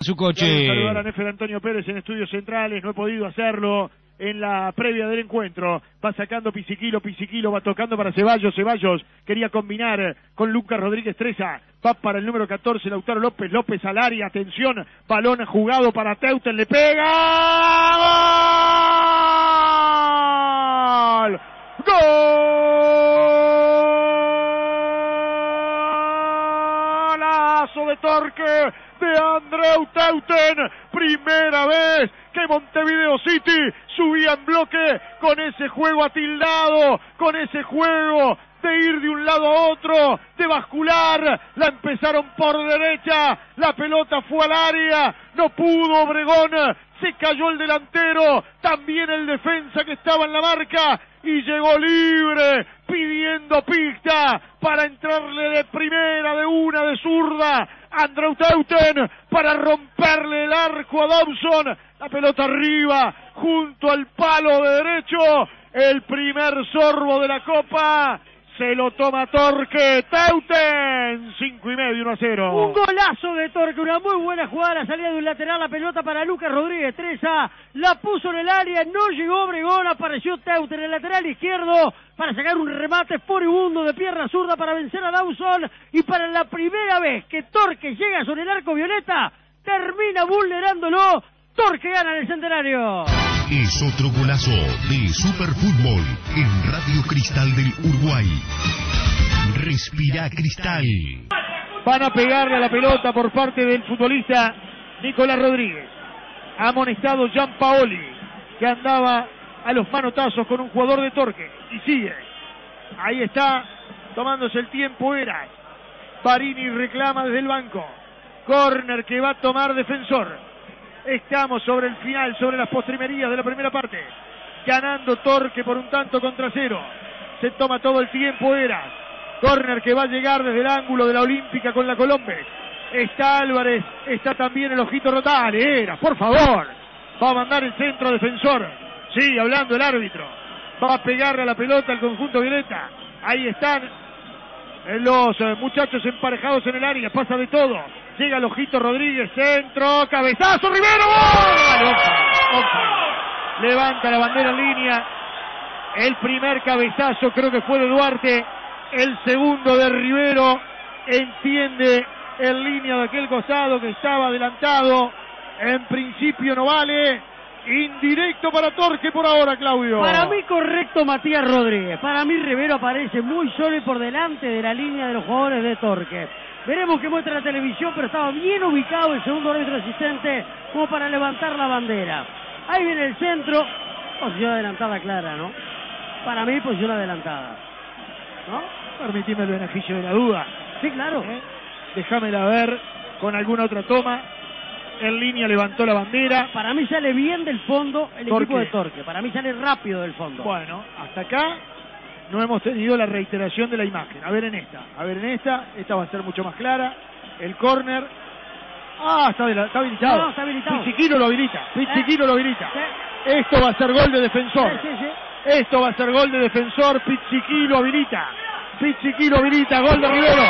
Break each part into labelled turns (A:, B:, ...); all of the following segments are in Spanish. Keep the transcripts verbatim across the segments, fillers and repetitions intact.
A: Su coche.
B: Quiero saludar a Nefer Antonio Pérez en Estudios Centrales, no he podido hacerlo en la previa del encuentro. Va sacando Pisiquilo, Pisiquilo va tocando para Ceballos, Ceballos quería combinar con Lucas Rodríguez Treza, va para el número catorce, Lautaro López, López al área, atención, balón jugado para Teuten, le pega, ¡gol! ¡Golazo de Torque de Andreu Teuten! Primera vez que Montevideo City subía en bloque con ese juego atildado, con ese juego de ir de un lado a otro, de bascular, la empezaron por derecha, la pelota fue al área, no pudo Obregón, se cayó el delantero, también el defensa que estaba en la marca, y llegó libre, pidiendo pista para entrarle de primera, de una, de zurda, Andreu Teuten, para romperle el arco a Dawson, la pelota arriba, junto al palo de derecho, el primer sorbo de la Copa, se lo toma Torque Teuten, cinco y medio, uno a cero.
C: Un golazo de Torque, una muy buena jugada, la salida de un lateral, la pelota para Lucas Rodríguez Treza, la puso en el área, no llegó Obregón, apareció Teuten en el lateral izquierdo para sacar un remate furibundo de pierna zurda para vencer a Dawson, y para la primera vez que Torque llega sobre el arco violeta, termina vulnerándolo. Torque gana en el Centenario.
D: Es otro golazo de Superfútbol en Radio Cristal del Uruguay. Respira Cristal.
B: Van a pegarle a la pelota por parte del futbolista Nicolás Rodríguez. Ha amonestado Gianpaoli, que andaba a los manotazos con un jugador de Torque. Y sigue. Ahí está, tomándose el tiempo Eras. Barini reclama desde el banco. Córner que va a tomar Defensor. Estamos sobre el final, sobre las postrimerías de la primera parte. Ganando Torque por un tanto contra cero. Se toma todo el tiempo Eras. Córner que va a llegar desde el ángulo de la Olímpica con la Colombes. Está Álvarez, está también el ojito Rotale. Eras, por favor. Va a mandar el centro Defensor. Sigue hablando el árbitro. Va a pegarle a la pelota al conjunto violeta. Ahí están los muchachos emparejados en el área. Pasa de todo. Llega el ojito Rodríguez, centro, cabezazo, Rivero, ¡gol! Levanta la bandera en línea. El primer cabezazo creo que fue de Duarte, el segundo de Rivero. Entiende en línea de aquel costado que estaba adelantado. En principio no vale. Indirecto para Torque por ahora, Claudio.
C: Para mí correcto Matías Rodríguez. Para mí Rivero aparece muy solo y por delante de la línea de los jugadores de Torque. Veremos qué muestra la televisión, pero estaba bien ubicado el segundo árbitro asistente como para levantar la bandera. Ahí viene el centro. Posición adelantada clara, ¿no? Para mí, posición adelantada, ¿no?
B: Permitime el beneficio de la duda.
C: Sí, claro.
B: ¿Eh? Déjamela ver con alguna otra toma. En línea levantó la bandera.
C: Para mí sale bien del fondo el
B: ¿Por
C: equipo
B: qué?
C: de Torque. Para mí sale rápido del fondo.
B: Bueno, hasta acá no hemos tenido la reiteración de la imagen. A ver en esta, a ver en esta, esta va a ser mucho más clara. El córner. Ah, está, está habilitado.
C: No, está habilitado.
B: Pizziquino lo habilita, Pizziquino
C: ¿Eh?
B: lo habilita.
C: ¿Sí?
B: Esto va a ser gol de Defensor.
C: Sí, sí, sí.
B: Esto va a ser gol de Defensor, Pizziquino habilita. Pizziquino habilita, gol de Rivero.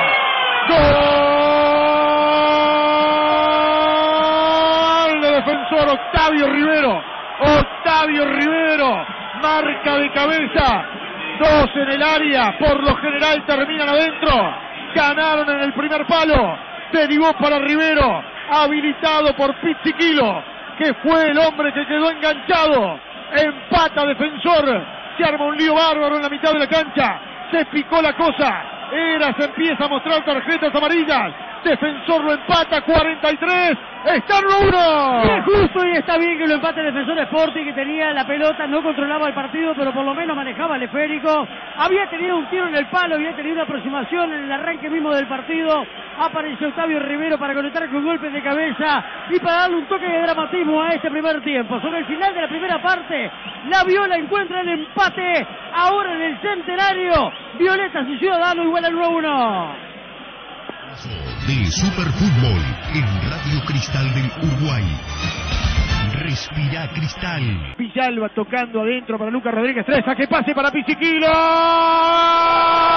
B: Gol de Defensor, Octavio Rivero. Octavio Rivero. Marca de cabeza, dos en el área, por lo general terminan adentro, ganaron en el primer palo, derivó para Rivero, habilitado por Pizziquilo, que fue el hombre que quedó enganchado, empata Defensor, se arma un lío bárbaro en la mitad de la cancha, se picó la cosa, Eras empieza a mostrar tarjetas amarillas, Defensor lo empata, cuarenta y tres, está en uno.
C: Y es justo y está bien que lo empate el Defensor Sporting, que tenía la pelota, no controlaba el partido, pero por lo menos manejaba el esférico. Había tenido un tiro en el palo, había tenido una aproximación en el arranque mismo del partido. Apareció Octavio Rivero para conectar con golpes de cabeza y para darle un toque de dramatismo a este primer tiempo. Sobre el final de la primera parte, la Viola encuentra el empate. Ahora en el Centenario, Violeta y Ciudadano igual al uno a uno.
D: De Superfútbol en Radio Cristal del Uruguay. Respira Cristal.
B: Villalba tocando adentro para Lucas Rodríguez Treza, que pase para Pizziquilo.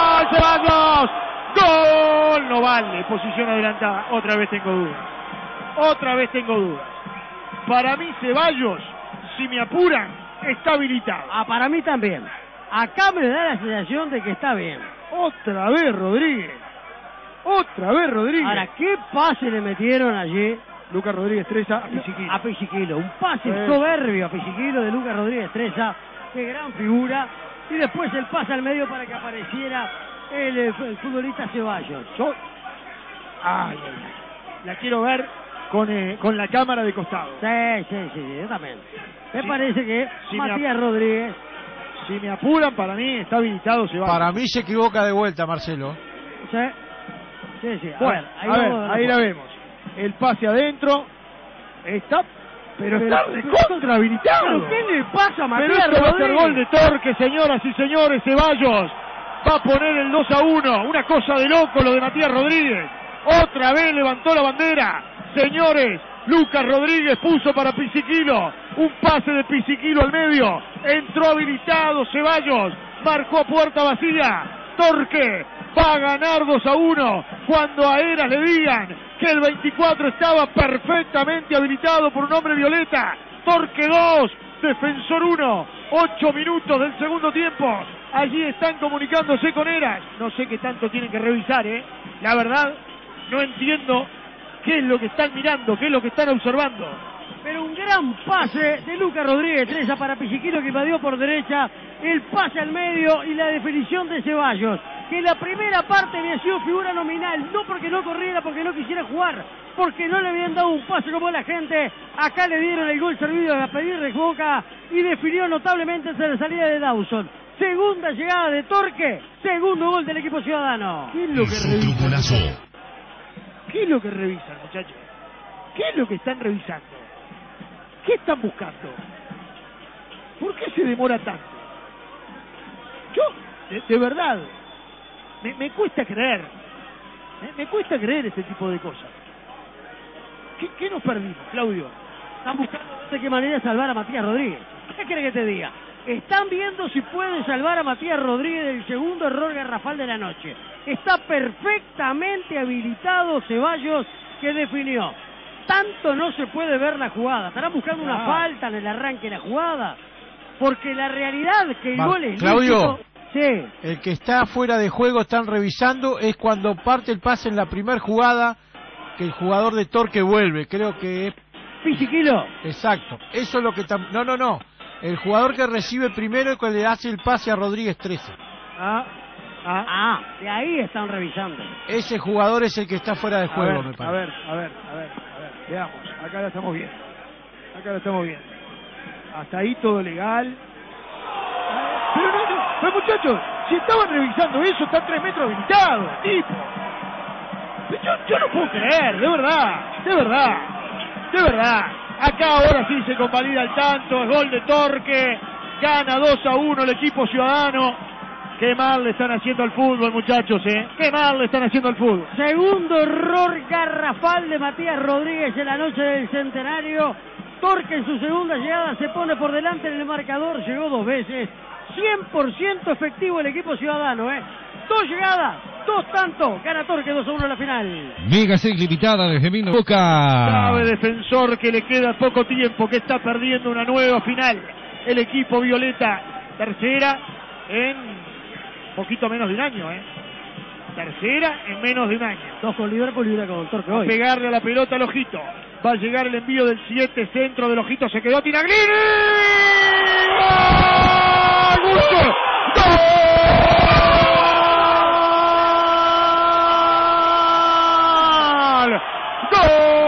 B: Ceballos. Gol. No vale. Posición adelantada. Otra vez tengo dudas. otra vez tengo dudas. Para mí Ceballos, si me apuran, está habilitado.
C: Ah, para mí también. Acá me da la sensación de que está bien.
B: Otra vez Rodríguez. Otra vez Rodríguez.
C: Ahora, ¿qué pase le metieron allí?
B: Lucas Rodríguez Treza a Pisiquilo.
C: A Pisiquilo. Un pase
B: Sí.
C: soberbio a Pisiquilo de Lucas Rodríguez Treza. Qué gran figura. Y después el pase al medio para que apareciera el, el futbolista Ceballos.
B: Yo... Ay, ay, ay. La quiero ver con, eh, con la cámara de costado.
C: Sí, sí, sí, sí, yo también. Me
B: Sí.
C: parece que
B: Sí, me
C: Matías
B: ap-
C: Rodríguez...
B: Si me apuran, para mí está habilitado Ceballos.
A: Para mí se equivoca de vuelta, Marcelo.
C: Sí, sí, sí. A
B: Bueno,
C: ver, ahí,
B: a ver,
C: vamos,
B: ahí la vemos. El pase adentro. Está... Pero, está recontra habilitado.
C: ¿Pero qué le pasa a
B: Pero
C: Matías
B: esto va a ser
C: Rodríguez?
B: gol de Torque, señoras y señores. Ceballos va a poner el dos a uno. Una cosa de loco lo de Matías Rodríguez. Otra vez levantó la bandera. Señores, Lucas Rodríguez puso para Pisiquilo. Un pase de Pisiquilo al medio. Entró habilitado Ceballos. Marcó a puerta vacía. Torque va a ganar dos a uno. Cuando a Eras le digan que el veinticuatro estaba perfectamente habilitado por un hombre violeta. Torque dos, Defensor uno. Ocho minutos del segundo tiempo. Allí están comunicándose con Eras. No sé qué tanto tienen que revisar, ¿eh? La verdad, no entiendo qué es lo que están mirando, qué es lo que están observando.
C: Pero un gran pase de Lucas Rodríguez Treza para Pisiquilo, que invadió por derecha, el pase al medio y la definición de Ceballos, que la primera parte había sido figura nominal, no porque no corriera, porque no quisiera jugar, porque no le habían dado un pase como la gente. Acá le dieron el gol servido a pedir Boca y definió notablemente ante la salida de Dawson. Segunda llegada de Torque, segundo gol del equipo ciudadano.
B: ¿Qué es lo que
D: Es otro
B: revisan?
D: golazo.
B: ¿Qué es lo que revisan, muchachos? ¿Qué es lo que están revisando? ¿Qué están buscando? ¿Por qué se demora tanto? Yo, de, de verdad, me, me cuesta creer. Me, me cuesta creer este tipo de cosas. ¿Qué, qué nos perdimos, Claudio?
C: Están buscando de qué manera salvar a Matías Rodríguez. ¿Qué quiere que te diga? Están viendo si pueden salvar a Matías Rodríguez del segundo error garrafal de la noche. Está perfectamente habilitado Ceballos, que definió. Tanto no se puede ver la jugada. Estarán buscando una
B: Ah.
C: falta en el arranque de la jugada. Porque la realidad que el
A: Ma-
C: gol es
A: Claudio.
C: lícito. Sí.
A: El que está fuera de juego, están revisando, es cuando parte el pase en la primera jugada, que el jugador de Torque vuelve. Creo que es
C: Pisiquilo.
A: exacto. Eso es lo que... tam- No, no, no. El jugador que recibe primero es el que le hace el pase a Rodríguez Trece.
B: Ah, ah.
C: Ah, de ahí están revisando.
A: Ese jugador es el que está fuera de
B: A
A: juego,
B: ver,
A: me
B: a
A: parece.
B: ver, a ver, a ver, a ver, veamos, acá la estamos viendo, acá la estamos viendo, hasta ahí todo legal, pero no, no, pero muchachos, si estaban revisando eso, está a tres metros habilitado, tipo, yo, yo no puedo creer, de verdad, de verdad, de verdad, acá ahora sí se convalida el tanto, es gol de Torque, gana dos a uno el equipo ciudadano. Qué mal le están haciendo al fútbol, muchachos, ¿eh? Qué mal le están haciendo al fútbol.
C: Segundo error garrafal de Matías Rodríguez en la noche del centenario. Torque en su segunda llegada se pone por delante en el marcador, llegó dos veces. cien por ciento efectivo el equipo ciudadano, ¿eh? Dos llegadas, dos tantos, gana Torque dos a uno en la final.
E: Mega Sex Limitada desde mil Boca.
B: Sabe defensor que le queda poco tiempo, que está perdiendo una nueva final. El equipo violeta, tercera en poquito menos de un año, ¿eh? Tercera en menos de un año.
C: Dos con Liverpool y una con Torque
B: Va a
C: hoy.
B: pegarle a la pelota al Ojito. Va a llegar el envío del siete, centro del Ojito, se quedó Tinaglini. ¡Gol! ¡Gol! ¡Gol!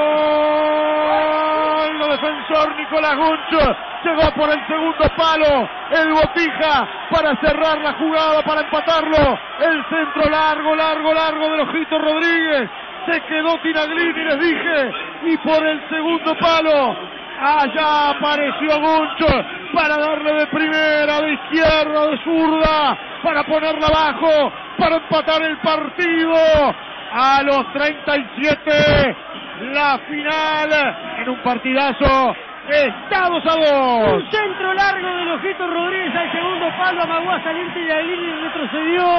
B: ¡Gol! Lo defensor Nicolás Gunch llegó por el segundo palo. El Botija para cerrar la jugada, para empatarlo. El centro largo, largo, largo del Ojito Rodríguez. Se quedó Tinaglini, les dije. Y por el segundo palo, allá apareció Gunch para darle de primera, de izquierda, de zurda, para ponerla abajo, para empatar el partido. A los treinta y siete, la final en un partidazo. Está dos a dos.
C: Un centro largo del Ojito Rodríguez al segundo palo, amagó a salir Tinaglini y retrocedió.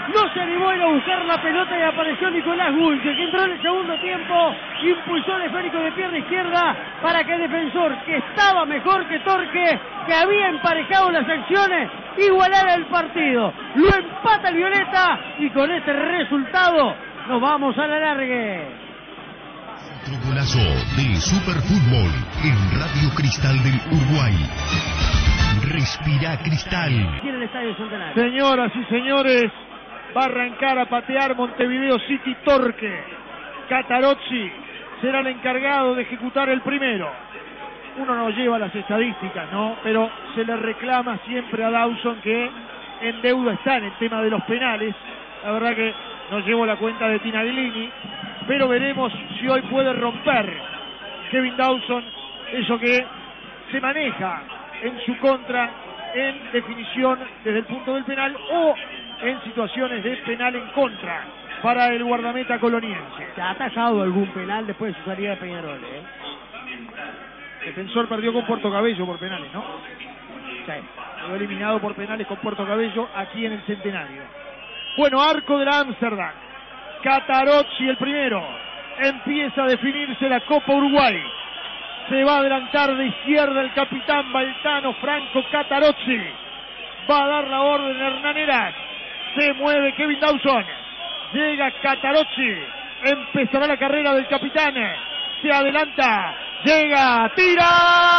C: no se animó a ir a buscar la pelota y apareció Nicolás Gulche, que entró en el segundo tiempo, impulsó el esférico de pierna izquierda para que el defensor, que estaba mejor que Torque, que había emparejado las acciones, igualara el partido. Lo empata el Violeta y con este resultado nos vamos a la largue.
D: Otro golazo de Superfútbol en Radio Cristal del Uruguay. Respira Cristal.
C: Tiene el Estadio Centenario.
B: Señoras y señores, va a arrancar a patear Montevideo City Torque. Catarozzi será el encargado de ejecutar el primero. Uno no lleva las estadísticas, ¿no? Pero se le reclama siempre a Dawson que en deuda está en el tema de los penales. La verdad que no llevo la cuenta de Tinaglini, pero veremos si hoy puede romper Kevin Dawson eso que se maneja en su contra en definición desde el punto del penal o en situaciones de penal en contra para el guardameta coloniense.
C: Se ha atajado algún penal después de su salida de Peñarol, ¿eh?
B: Defensor perdió con Puerto Cabello por penales, ¿no?
C: Sí.
B: Quedó eliminado por penales con Puerto Cabello aquí en el Centenario. Bueno, arco de la Amsterdam. Catarozzi el primero. Empieza a definirse la Copa Uruguay. Se va a adelantar de izquierda el capitán Baltano Franco Catarozzi. Va a dar la orden Hernán Heras. Se mueve Kevin Dawson. Llega Catarozzi. Empezará la carrera del capitán. Se adelanta. Llega. Tira.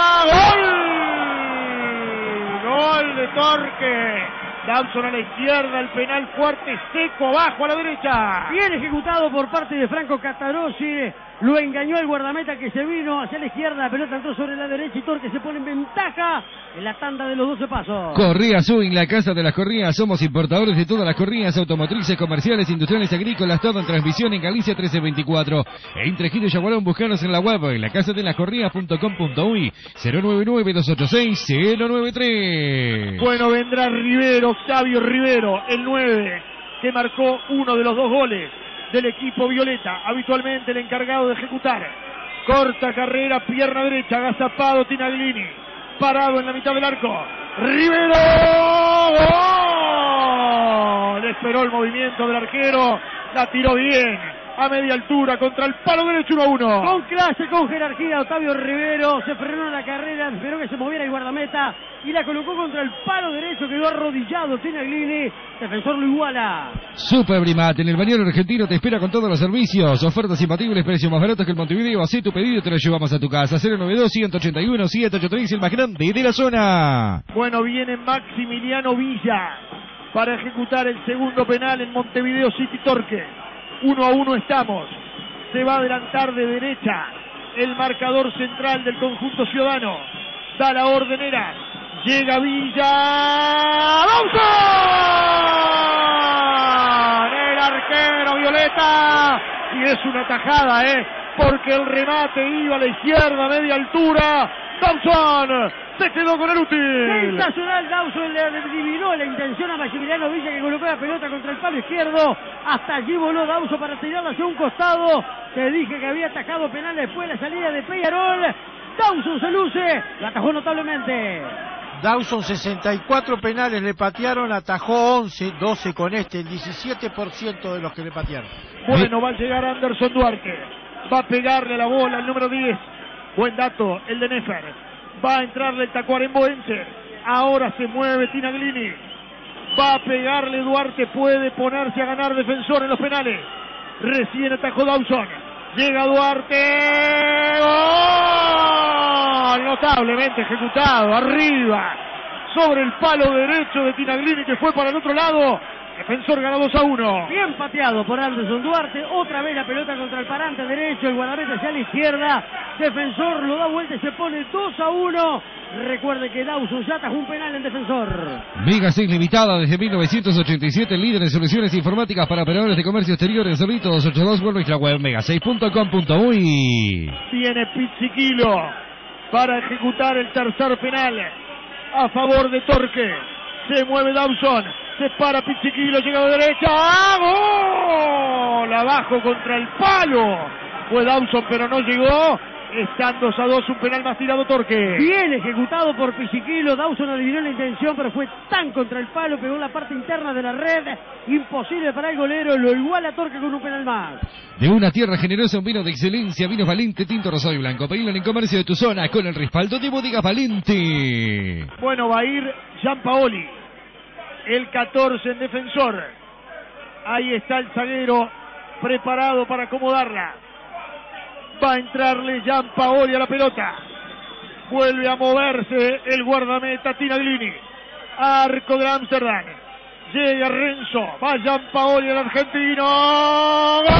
B: ¡Gol! Gol de Torque. Dawson a la izquierda, el penal fuerte, seco, abajo a la derecha.
C: Bien ejecutado por parte de Franco Catarozzi. Lo engañó el guardameta que se vino hacia la izquierda. La pelota entró sobre la derecha y Torque se pone en ventaja en la tanda de los doce pasos.
E: Correa Swing, la casa de las corridas. Somos importadores de todas las corridas automotrices, comerciales, industriales, agrícolas. Todo en transmisión en Galicia trece veinticuatro. E entre Gil y Yaguarón, buscanos en la web en la casa de las corridas punto com punto uy. cero nueve nueve, dos ocho seis, cero nueve tres.
B: Bueno, vendrá Rivero, Octavio Rivero, el nueve, que marcó uno de los dos goles del equipo violeta, habitualmente el encargado de ejecutar. Corta carrera, pierna derecha, agazapado Tinaglini, parado en la mitad del arco. Rivero, ¡gol! Esperó el movimiento del arquero, la tiró bien, a media altura, contra el palo derecho, uno a uno.
C: Con clase, con jerarquía, Octavio Rivero se frenó en la carrera, esperó que se moviera el guardameta y la colocó contra el palo derecho, quedó arrodillado Tinaglini, defensor lo iguala.
E: Super Brimat, en el bañero argentino te espera con todos los servicios, ofertas imbatibles, precios más baratos que el Montevideo. Hacé tu pedido y te lo llevamos a tu casa. Cero nueve dos, ciento ochenta y uno, ciento ochenta y tres, el más grande de la zona.
B: Bueno, viene Maximiliano Villa para ejecutar el segundo penal en Montevideo City Torque. Uno a uno estamos. Se va a adelantar de derecha el marcador central del conjunto ciudadano. Da la orden Heras. Llega Villa. ¡Dawson! El arquero violeta. Y es una tajada, ¿eh? Porque el remate iba a la izquierda, a media altura. Dawson se quedó con el útil.
C: Sensacional. Dawson le adivinó la intención a Maximiliano Villa, que colocó la pelota contra el palo izquierdo. Hasta allí voló Dawson para tirarla hacia un costado. Te dije que había atajado penal después de la salida de Peñarol. Dawson se luce, la atajó notablemente.
A: Dawson sesenta y cuatro penales le patearon, atajó once, doce con este, el diecisiete por ciento de los que le patearon.
B: Bueno, va a llegar Anderson Duarte. Va a pegarle la bola al número diez. Buen dato, el de Nefer. Va a entrarle el Tacuarembóense. Ahora se mueve Tinaglini. Va a pegarle Duarte. Puede ponerse a ganar defensor en los penales. Recién atajó Dawson. Llega Duarte. ¡Gol! Notablemente ejecutado. Arriba. Sobre el palo derecho de Tinaglini, que fue para el otro lado. Defensor gana dos a uno.
C: Bien pateado por Anderson Duarte. Otra vez la pelota contra el parante derecho. El guardameta hacia la izquierda. Defensor lo da vuelta y se pone dos a uno. Recuerde que Dawson ya atajó un penal en defensor.
E: Mega seis Limitada, desde mil novecientos ochenta y siete, líder en soluciones informáticas para operadores de comercio exterior en Solito dos ocho dos. Vuelve a la web mega seis punto com punto uy.
B: Viene Pizziquilo para ejecutar el tercer penal a favor de Torque. Se mueve Dawson. Se para Pizziquilo, llega de derecha. ¡Ah, gol! Abajo contra el palo. Fue Dawson, pero no llegó. Están dos a dos, un penal más tirado Torque.
C: Bien ejecutado por Pisiquilo. Dawson adivinó la intención, pero fue tan contra el palo, pegó en la parte interna de la red. Imposible para el golero, lo iguala Torque con un penal más.
E: De una tierra generosa, un vino de excelencia, vinos Valente, tinto, rosado y blanco. Pedilo en el comercio de tu zona con el respaldo de Bodegas Valente.
B: Bueno, va a ir Gianpaoli, el catorce en defensor. Ahí está el zaguero preparado para acomodarla. Va a entrarle Gianpaoli a la pelota. Vuelve a moverse el guardameta Tinaglini. Arco de Amsterdam. Llega Renzo. Va Gianpaoli, el argentino. ¡Gol!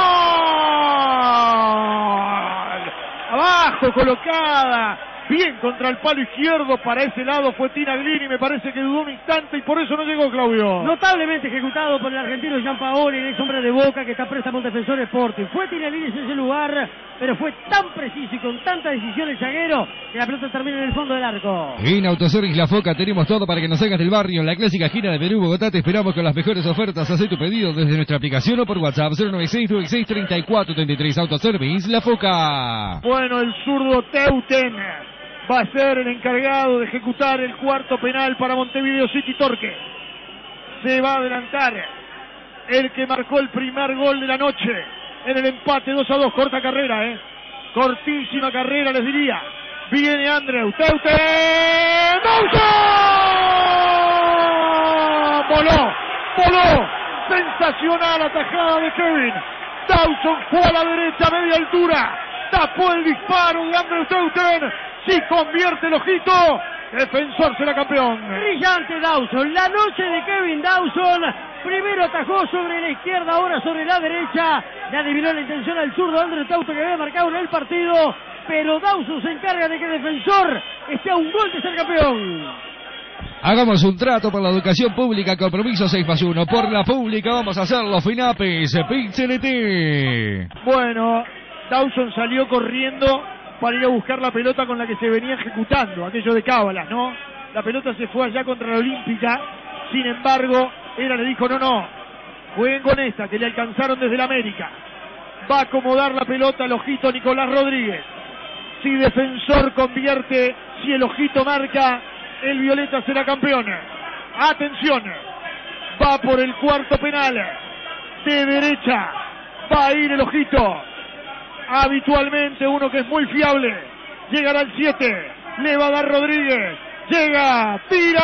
B: Abajo colocada. Bien contra el palo izquierdo, para ese lado fue Tinaglini, me parece que dudó un instante y por eso no llegó, Claudio.
C: Notablemente ejecutado por el argentino Gianpaoli, el ex hombre de Boca que está préstamo al Defensor Sporting. Fue Tinaglini en ese lugar, pero fue tan preciso y con tanta decisión el zaguero que la pelota termina en el fondo del arco.
E: En Autoservice La Foca tenemos todo para que nos hagas del barrio. En la clásica gira de Perú, Bogotá, te esperamos con las mejores ofertas. Haz tu pedido desde nuestra aplicación o por WhatsApp cero nueve seis nueve seis tres cuatro tres tres. Autoservice La Foca.
B: Bueno, el zurdo Teuten va a ser el encargado de ejecutar el cuarto penal para Montevideo City. Torque se va a adelantar el que marcó el primer gol de la noche en el empate dos a dos. Corta carrera, eh cortísima carrera, les diría. Viene Andreu Teuten. ¡Dawson! Voló, voló. Sensacional atajada de Kevin Dawson. Fue a la derecha, media altura. Tapó el disparo de Andreu Teuten. Si convierte el ojito, Defensor será campeón.
C: Brillante Dawson, la noche de Kevin Dawson. Primero atajó sobre la izquierda, ahora sobre la derecha. Le adivinó la intención al zurdo Andreu Teuten que había marcado en el partido. Pero Dawson se encarga de que Defensor esté a un gol de ser campeón.
E: Hagamos un trato por la educación pública, compromiso seis más uno. Por la pública vamos a hacerlo, Finapes, Pixelete.
B: Bueno, Dawson salió corriendo para ir a buscar la pelota con la que se venía ejecutando, aquello de cábalas, ¿no? La pelota se fue allá contra la Olímpica, sin embargo, Era le dijo, no, no, jueguen con esta, que le alcanzaron desde la América. Va a acomodar la pelota el ojito Nicolás Rodríguez. Si Defensor convierte, si el ojito marca, el Violeta será campeón. Atención, va por el cuarto penal, de derecha, va a ir el ojito. Habitualmente uno que es muy fiable. Llegará el siete. Le va a dar Rodríguez. Llega. Tira.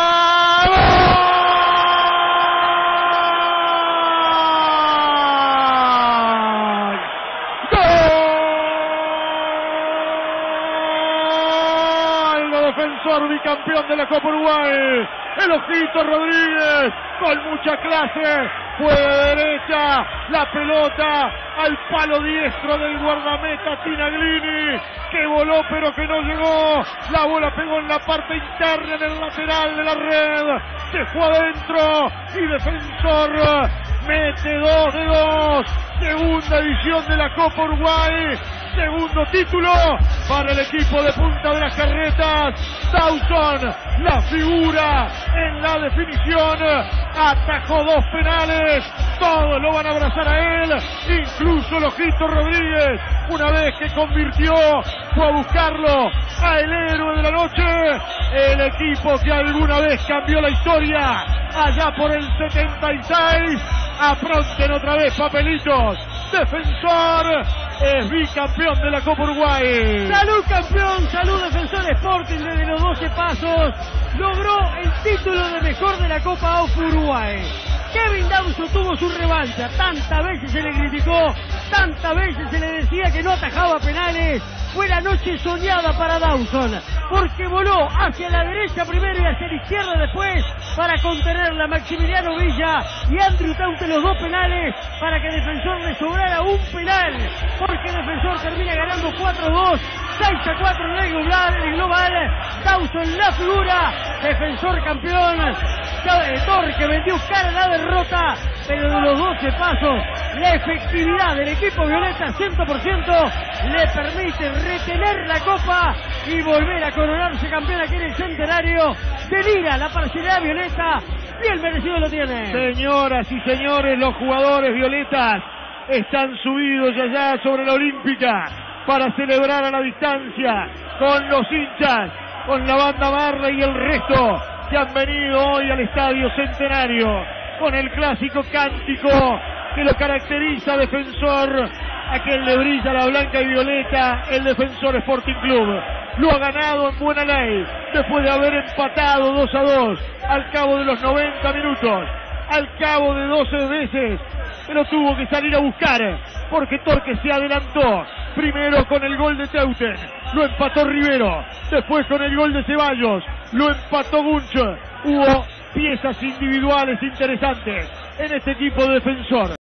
B: ¡Gol! ¡Gol! Defensor bicampeón de la Copa Uruguay. El ojito Rodríguez con mucha clase. Fue de derecha, la pelota al palo diestro del guardameta Tinaglini, que voló pero que no llegó. La bola pegó en la parte interna, en el lateral de la red, se fue adentro y Defensor mete dos de dos. Segunda edición de la Copa Uruguay, segundo título para el equipo de Punta de las Carretas. Dawson, la figura en la definición, atajó dos penales, todos lo van a abrazar a él, incluso el ojito Rodríguez, una vez que convirtió, fue a buscarlo a el héroe de la noche, el equipo que alguna vez cambió la historia, allá por el setenta y seis, apronten otra vez papelitos. Defensor es bicampeón de la Copa Uruguay.
C: Salud campeón, salud Defensor Sporting desde los doce pasos. Logró el título de mejor de la Copa A U F Uruguay. Kevin Dawson tuvo su revancha. Tantas veces se le criticó, tantas veces se le decía que no atajaba penales. Fue la noche soñada para Dawson, porque voló hacia la derecha primero y hacia la izquierda después para contenerla Maximiliano Villa y Andreu Teuten los dos penales para que Defensor le sobrara un penal, porque Defensor termina ganando cuatro a dos, seis a cuatro en el global, en el global. Dawson la figura, Defensor campeón. Torque vendió cara a la derrota, pero de los doce pasos la efectividad del equipo violeta cien por ciento le permite retener la copa y volver a coronarse campeón aquí en el centenario. Delira la parcialidad violeta, bien merecido lo tiene.
B: Señoras y señores, los jugadores violetas están subidos allá sobre la Olímpica. para celebrar a la distancia con los hinchas, con la banda Marley y el resto que han venido hoy al Estadio Centenario, con el clásico cántico que lo caracteriza Defensor, aquel le brilla la blanca y violeta, el Defensor Sporting Club. Lo ha ganado en buena ley, después de haber empatado dos a dos al cabo de los noventa minutos, al cabo de doce veces, pero tuvo que salir a buscar, porque Torque se adelantó, primero con el gol de Teuten, lo empató Rivero, después con el gol de Ceballos, lo empató Gunch. Hubo piezas individuales interesantes en este equipo de Defensor.